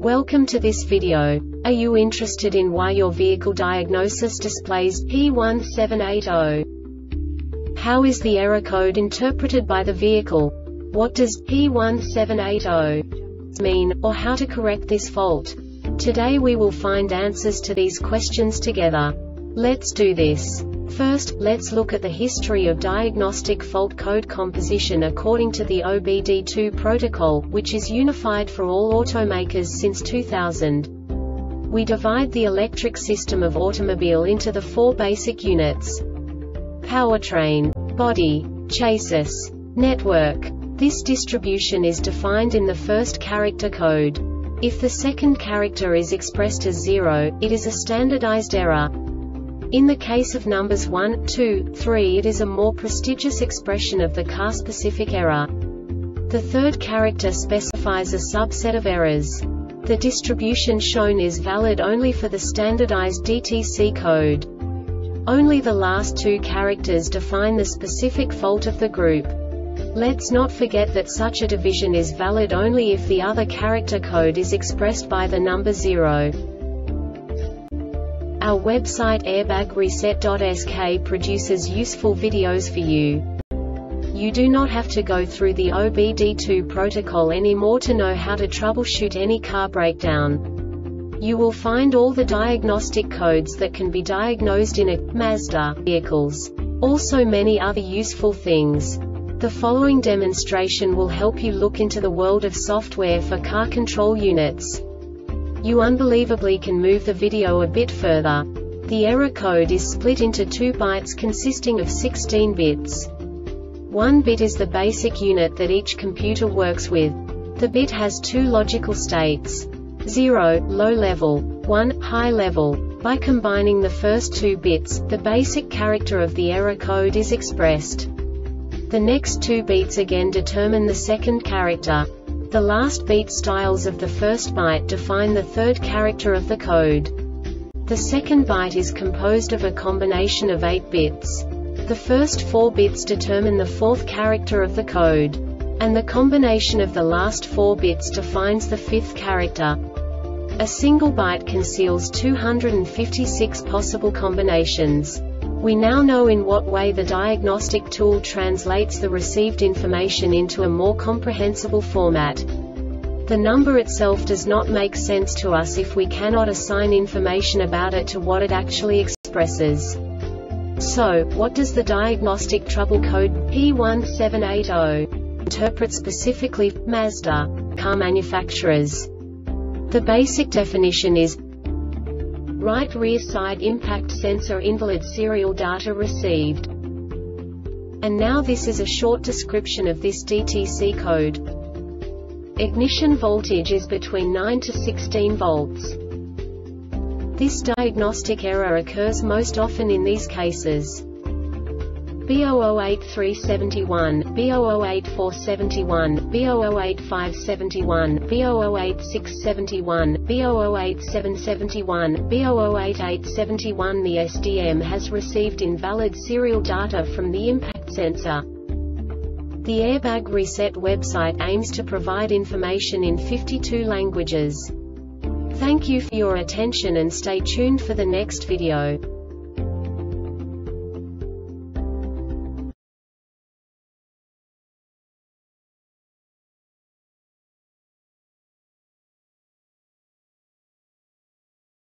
Welcome to this video. Are you interested in why your vehicle diagnosis displays P1780? How is the error code interpreted by the vehicle? What does P1780 mean, or how to correct this fault? Today we will find answers to these questions together. Let's do this. First, let's look at the history of diagnostic fault code composition according to the OBD2 protocol, which is unified for all automakers since 2000. We divide the electric system of automobile into the four basic units: powertrain, body, chassis, network. This distribution is defined in the first character code. If the second character is expressed as 0, it is a standardized error. In the case of numbers 1, 2, 3, it is a more prestigious expression of the car-specific error. The third character specifies a subset of errors. The distribution shown is valid only for the standardized DTC code. Only the last two characters define the specific fault of the group. Let's not forget that such a division is valid only if the other character code is expressed by the number 0. Our website airbagreset.sk produces useful videos for you. You do not have to go through the OBD2 protocol anymore to know how to troubleshoot any car breakdown. You will find all the diagnostic codes that can be diagnosed in a Mazda vehicles. Also many other useful things. The following demonstration will help you look into the world of software for car control units. You unbelievably can move the video a bit further. The error code is split into 2 bytes consisting of 16 bits. 1 bit is the basic unit that each computer works with. The bit has 2 logical states: 0, low level, 1, high level. By combining the first 2 bits, the basic character of the error code is expressed. The next 2 beats again determine the second character. The last beat styles of the first byte define the third character of the code. The second byte is composed of a combination of 8 bits. The first 4 bits determine the fourth character of the code. And the combination of the last 4 bits defines the fifth character. A single byte conceals 256 possible combinations. We now know in what way the diagnostic tool translates the received information into a more comprehensible format. The number itself does not make sense to us if we cannot assign information about it to what it actually expresses. So, what does the diagnostic trouble code P1780 interpret specifically for Mazda car manufacturers? The basic definition is: right rear side impact sensor invalid serial data received. And now this is a short description of this DTC code. Ignition voltage is between 9 to 16 volts. This diagnostic error occurs most often in these cases: B008371, B008471, B008571, B008671, B008771, B008871. The SDM has received invalid serial data from the impact sensor. The Airbag Reset website aims to provide information in 52 languages. Thank you for your attention and stay tuned for the next video.